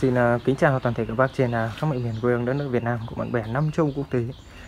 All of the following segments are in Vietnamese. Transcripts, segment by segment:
Xin kính chào toàn thể các bác trên khắp mọi miền quê hương đất nước Việt Nam của bạn bè năm châu quốc tế.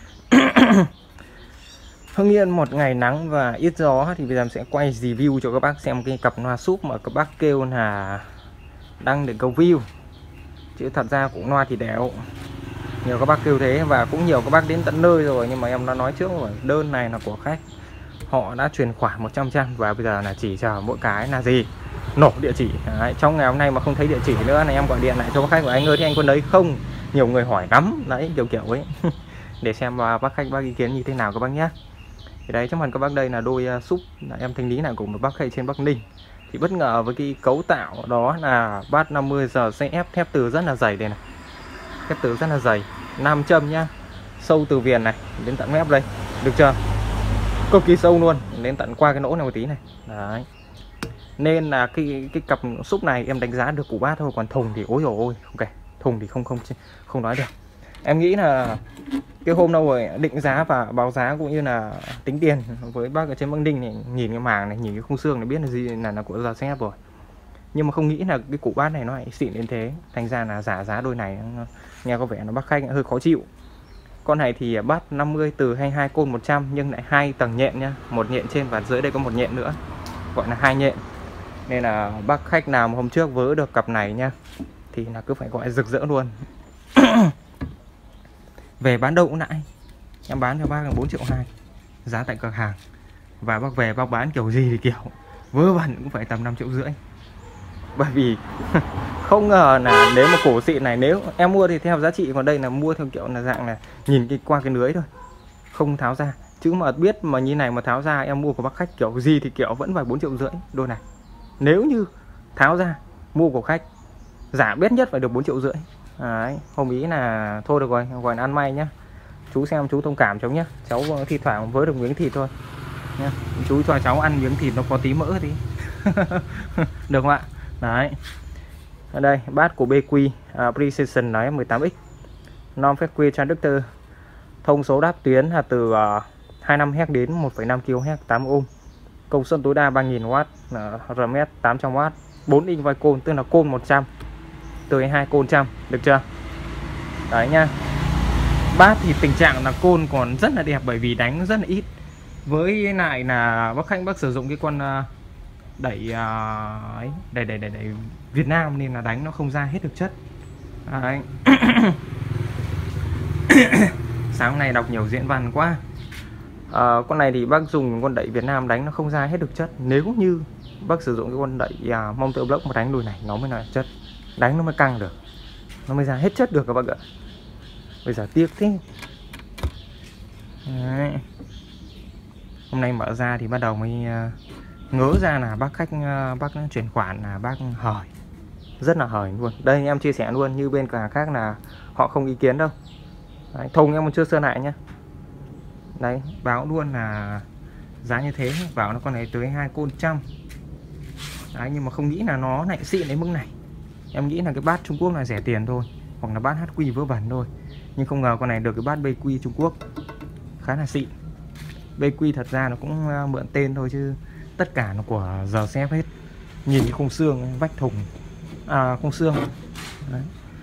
Hưng Yên một ngày nắng và ít gió thì bây giờ em sẽ quay review cho các bác xem cái cặp loa súp mà các bác kêu là đăng để câu view. Chứ thật ra cũng loa thì đéo. Nhiều các bác kêu thế và cũng nhiều các bác đến tận nơi rồi, nhưng mà em đã nói trước rồi, đơn này là của khách. Họ đã chuyển khoản 100% và bây giờ là chỉ chờ mỗi cái là gì? Nổ địa chỉ. Đấy, trong ngày hôm nay mà không thấy địa chỉ nữa là em gọi điện lại cho bác khách của anh ơi, thì anh quân đấy không? Nhiều người hỏi lắm đấy, kiểu ấy. Để xem bác khách bác ý kiến như thế nào các bác nhé. Thì đấy, trước mặt các bác đây là đôi súp em thanh lý lại của một bác khách trên Bắc Ninh. Thì bất ngờ với cái cấu tạo đó là bass 50 giờ sẽ ép thép từ rất là dày đây này. Thép từ rất là dày, nam châm nhá. Sâu từ viền này đến tận mép đây, được chưa? Cực kỳ sâu luôn, đến tận qua cái nỗ này một tí này. Đấy. Nên là cái cặp súp này em đánh giá được củ bát thôi, còn thùng thì ôi dồi ôi, ok, thùng thì không nói được. Em nghĩ là cái hôm đâu rồi định giá và báo giá cũng như là tính tiền với bác ở trên Bắc Ninh này, nhìn cái màng này, nhìn cái khung xương này biết là gì là của giờ xe rồi. Nhưng mà không nghĩ là cái củ bát này nó lại xịn đến thế, thành ra là giả giá đôi này nghe có vẻ nó bác khách hơi khó chịu. Con này thì bass 50 từ 22 côn 100 nhưng lại 2 tầng nhện nhá, một nhện trên và dưới đây có một nhện nữa, gọi là 2 nhện. Nên là bác khách nào mà hôm trước vớ được cặp này nhá thì là cứ phải gọi rực rỡ luôn. Về bán đâu cũng lại, em bán cho bác là 4,2 triệu giá tại cửa hàng, và bác về bác bán kiểu gì thì kiểu vớ vẩn cũng phải tầm 5,5 triệu. Bởi vì không ngờ là nếu mà cổ xịn này, nếu em mua thì theo giá trị, còn đây là mua theo kiểu là dạng là nhìn qua cái lưới thôi, không tháo ra. Chứ mà biết mà như này mà tháo ra, em mua của bác khách kiểu gì thì kiểu vẫn phải 4,5 triệu đôi này. Nếu như tháo ra mua của khách giả biết nhất phải được 4,5 triệu. Đấy, hôm ý là thôi được rồi, gọi là ăn may nhá. Chú xem chú thông cảm cháu nhé, cháu thi thoảng với được miếng thịt thôi nhá. Chú cho cháu ăn miếng thịt nó có tí mỡ tí. Được không ạ? Đấy. Ở đây bát của BQ Precision nói 18X non frequency transducer, thông số đáp tuyến là từ 25 Hz đến 1,5 kHz, 8 ohm, công suất tối đa 3000W, RMS 800W, 4 inch vai côn, tức là côn 100 từ 2 côn trăm, được chưa? Đấy nha. Bát thì tình trạng là côn còn rất là đẹp bởi vì đánh rất là ít. Với lại là bác khách bác sử dụng cái con đẩy Việt Nam nên là đánh nó không ra hết được chất. Đấy. Sáng nay đọc nhiều diễn văn quá. Con này thì bác dùng con đẩy Việt Nam đánh nó không ra hết được chất. Nếu như bác sử dụng cái con đẩy Mountain Block mà đánh đùi này nó mới là chất, đánh nó mới căng được, nó mới ra hết chất được các bác ạ. Bây giờ tiếc thế. Đấy. Hôm nay mở ra thì bắt đầu mới ngớ ra là bác khách bác chuyển khoản là bác hời, rất là hời luôn. Đây em chia sẻ luôn, như bên cửa hàng khác là họ không ý kiến đâu. Đấy, thùng em còn chưa sơn lại nhá. Đấy, báo luôn là giá như thế, bảo nó con này tới 2 côn trăm. Đấy, nhưng mà không nghĩ là nó lại xịn đến mức này. Em nghĩ là cái bát Trung Quốc là rẻ tiền thôi, hoặc là bát HQ vớ vẩn thôi. Nhưng không ngờ con này được cái bát BQ Trung Quốc khá là xịn. BQ thật ra nó cũng mượn tên thôi chứ tất cả nó của giờ xếp hết. Nhìn cái khung xương, vách thùng, khung xương. Đấy.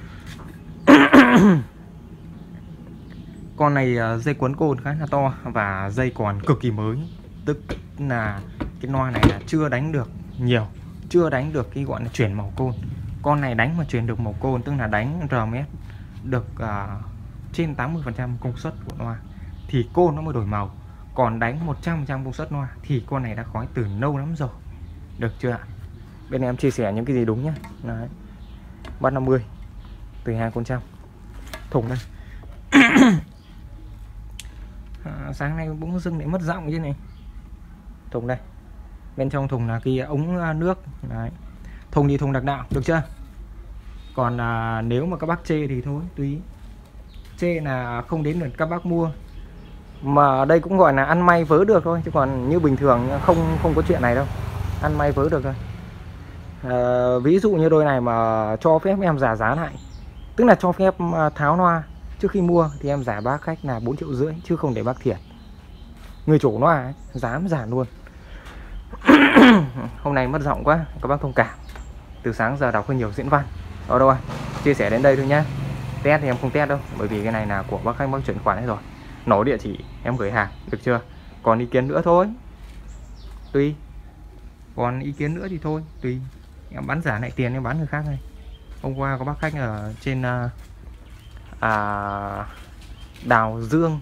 Con này dây cuốn côn khá là to và dây còn cực kỳ mới, tức là cái loa này là chưa đánh được nhiều, chưa đánh được cái gọi là chuyển màu côn. Con này đánh mà chuyển được màu côn, tức là đánh RMS được trên 80% công suất của loa thì côn nó mới đổi màu. Còn đánh 100% công suất loa thì con này đã khói từ lâu lắm rồi. Được chưa ạ? Bên em chia sẻ những cái gì đúng nhá. Đấy. Bass 50 từ 2 con trăm. Thùng đây. Sáng nay bỗng dưng lại mất giọng chứ này. Thùng đây. Bên trong thùng là cái ống nước. Đấy. Thùng thì thùng đặc đạo, được chưa? Còn nếu mà các bác chê thì thôi, tùy. Chê là không đến được các bác mua. Mà ở đây cũng gọi là ăn may vớ được thôi, chứ còn như bình thường không có chuyện này đâu. Ăn may vớ được thôi. Ví dụ như đôi này mà cho phép em giả giá lại, tức là cho phép tháo loa trước khi mua thì em giả bác khách là 4,5 triệu, chứ không để bác thiệt. Người chủ loa ấy, dám giả luôn. Hôm nay mất giọng quá, các bác thông cảm. Từ sáng giờ đọc hơi nhiều diễn văn. Ở đâu rồi? chia sẻ đến đây thôi nhá. Test thì em không test đâu, bởi vì cái này là của bác khách bác chuyển khoản hết rồi, nổ địa chỉ em gửi hàng, được chưa? Còn ý kiến nữa thôi tùy, còn ý kiến nữa thì thôi tùy. Em bán giả lại tiền em bán người khác này. Hôm qua có bác khách ở trên Đào Dương,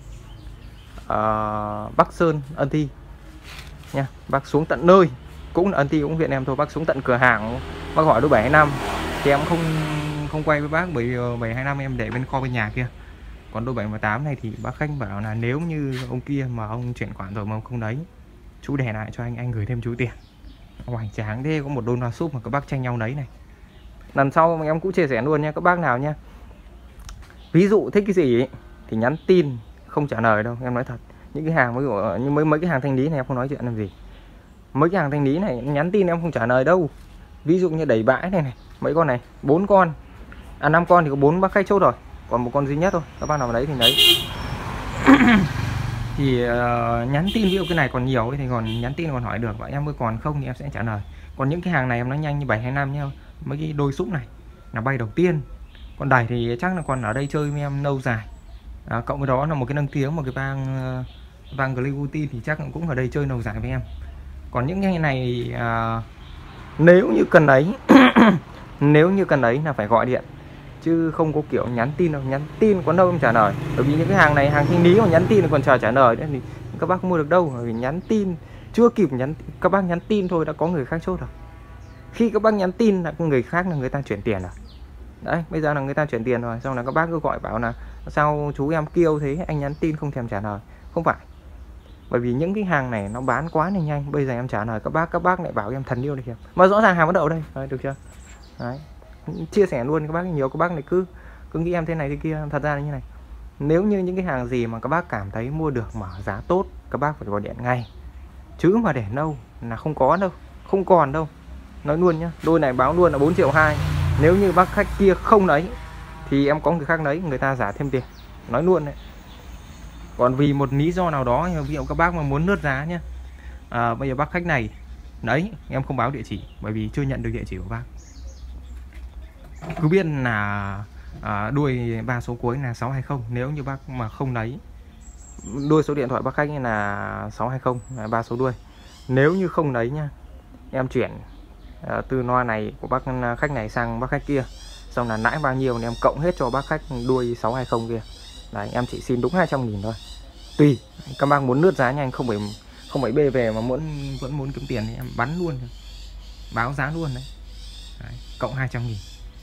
Bắc Sơn, Ân Thi nha. Bác xuống tận nơi, cũng là Ân Thi, cũng viện em thôi. Bác xuống tận cửa hàng, bác hỏi đôi 725 thì em không quay với bác, bởi vì 725 em để bên kho bên nhà kia. Còn đôi 718 này thì bác khách bảo là nếu như ông kia mà ông chuyển khoản rồi mà ông không lấy, chú để lại cho anh gửi thêm chú tiền. Hoành tráng thế, có một đôi loa súp mà các bác tranh nhau lấy này. Lần sau em cũng chia sẻ luôn nha các bác nào nha. Ví dụ thích cái gì ấy, thì nhắn tin không trả lời đâu, em nói thật. Những cái hàng ví dụ như mấy cái hàng thanh lý này em không nói chuyện làm gì. Mấy cái hàng thanh lý này nhắn tin em không trả lời đâu. Ví dụ như đẩy bãi này, mấy con này 4 con, 5 con thì có 4 bác khách chốt rồi, còn một con duy nhất thôi, các bác nào lấy thì lấy. Thì nhắn tin ví dụ cái này còn nhiều ấy, thì còn nhắn tin còn hỏi được, và em ơi còn không thì em sẽ trả lời. Còn những cái hàng này em nói nhanh như 725 nhá, mấy cái đôi súp này là bay đầu tiên. Còn đẩy thì chắc là còn ở đây chơi với em lâu dài. Cộng với đó là một cái nâng tiếng, một cái vang Gleguti thì chắc cũng ở đây chơi lâu dài với em. Còn những cái này nếu như cần ấy nếu như cần ấy là phải gọi điện, chứ không có kiểu nhắn tin đâu. Nhắn tin có đâu em trả lời, bởi vì những cái hàng này hàng thanh lý mà nhắn tin còn chờ trả lời đấy thì các bác không mua được đâu. Bởi vì nhắn tin chưa kịp các bác nhắn tin thôi đã có người khác chốt rồi. Khi các bác nhắn tin là người khác là người ta chuyển tiền rồi. Đấy, bây giờ là người ta chuyển tiền rồi, xong là các bác cứ gọi bảo là sao chú em kêu thế, anh nhắn tin không thèm trả lời. Không phải, bởi vì những cái hàng này nó bán quá là nhanh. Bây giờ em trả lời các bác lại bảo em thần yêu này kìa, mà rõ ràng hàng bắt đầu đây. Đấy, được chưa? Đấy, chia sẻ luôn các bác. Nhiều các bác này cứ nghĩ em thế này thế kia, thật ra là như này. Nếu như những cái hàng gì mà các bác cảm thấy mua được mà giá tốt, các bác phải gọi điện ngay, chứ mà để lâu là không có đâu, không còn đâu. Nói luôn nhá, đôi này báo luôn là 4,2 triệu. Nếu như bác khách kia không lấy thì em có người khác lấy, người ta giả thêm tiền, nói luôn đấy. Còn vì một lý do nào đó, ví dụ các bác mà muốn lướt giá nhá, bây giờ bác khách này đấy, em không báo địa chỉ bởi vì chưa nhận được địa chỉ của bác. Cứ biết là đuôi 3 số cuối là 620. Nếu như bác mà không lấy, đuôi số điện thoại bác khách là 620 là 3 số đuôi. Nếu như không lấy nha, em chuyển từ loa này của bác khách này sang bác khách kia, xong là lãi bao nhiêu thì em cộng hết cho bác khách đuôi 620 kia. Đấy, em chỉ xin đúng 200.000 thôi. Tùy các bác muốn lướt giá nhanh, không phải bê về mà vẫn muốn kiếm tiền thì em bắn luôn, báo giá luôn đấy. Đấy, cộng 200.000,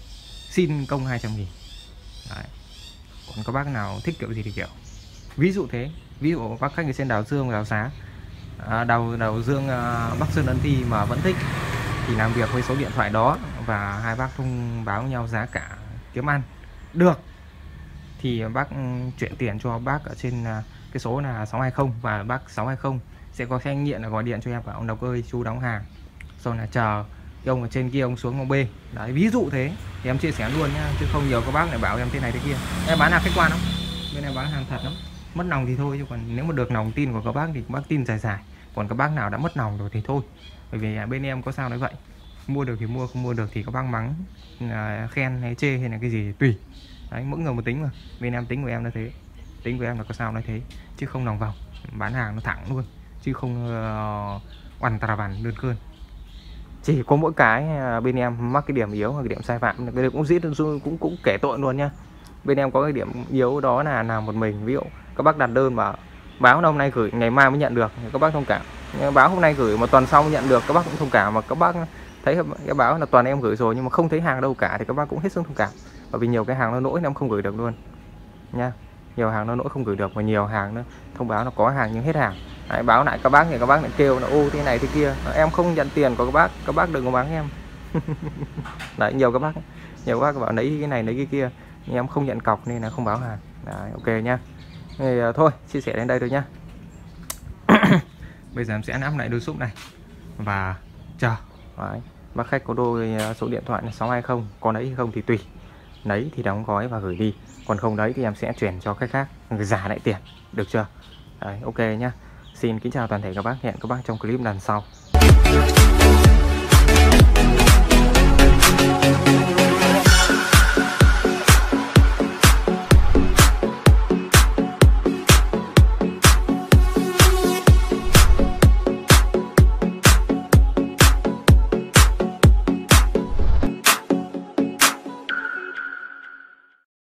xin công 200.000. Đấy. Còn các bác nào thích kiểu gì thì kiểu. Ví dụ thế, ví dụ bác khách ở trên Đào Dương, Đào Xá, Đào Dương, Bắc Sơn, Ân Thi mà vẫn thích thì làm việc với số điện thoại đó, và hai bác thông báo nhau giá cả kiếm ăn được thì bác chuyển tiền cho bác ở trên cái số là 620, và bác 620 sẽ có xe nghiện là gọi điện cho em bảo ông Đọc ơi chú đóng hàng, xong là chờ cái ông ở trên kia ông xuống ông B. Đấy, ví dụ thế thì em chia sẻ luôn nhá, chứ không nhiều các bác lại bảo em thế này thế kia. Em bán hàng khách quan lắm, bên em bán hàng thật lắm. Mất lòng thì thôi, chứ còn nếu mà được lòng tin của các bác thì các bác tin dài dài. Còn các bác nào đã mất lòng rồi thì thôi, bởi vì bên em có sao nói vậy. Mua được thì mua, không mua được thì các bác mắng, khen hay chê hay là cái gì thì tùy. Đấy, mỗi người một tính mà. Bên em tính của em là thế, tính của em là có sao nói thế, chứ không lòng vòng. Bán hàng nó thẳng luôn, chứ không oằn tà vằn đơn cơn. Chỉ có mỗi cái bên em mắc cái điểm yếu và cái điểm sai phạm, cái này cũng giết cũng kể tội luôn nha. Bên em có cái điểm yếu đó là làm một mình. Ví dụ các bác đặt đơn mà báo hôm nay gửi ngày mai mới nhận được, các bác thông cảm. Báo hôm nay gửi một tuần sau mới nhận được, các bác cũng thông cảm. Mà các bác thấy cái báo là tuần em gửi rồi nhưng mà không thấy hàng đâu cả thì các bác cũng hết sức thông cảm. Bởi vì nhiều cái hàng nó lỗi em không gửi được luôn nha. Nhiều hàng nó lỗi không gửi được, và nhiều hàng nó thông báo nó có hàng nhưng hết hàng. Đấy, báo lại các bác thì các bác lại kêu là ô thế này thế kia, em không nhận tiền của các bác đừng có mắng em. Đấy, nhiều các bác bảo lấy cái này lấy cái kia nhưng em không nhận cọc nên là không báo hàng. Đấy, ok nhá. Thì thôi chia sẻ đến đây thôi nhá. Bây giờ em sẽ nắp lại đôi súp này và chờ. Đấy, bác khách có đôi số điện thoại là 620, có lấy hay không thì tùy, lấy thì đóng gói và gửi đi, còn không đấy thì em sẽ chuyển cho khách khác giả lại tiền, được chưa? Đấy, ok nhá. Xin kính chào toàn thể các bác, hẹn các bác trong clip lần sau.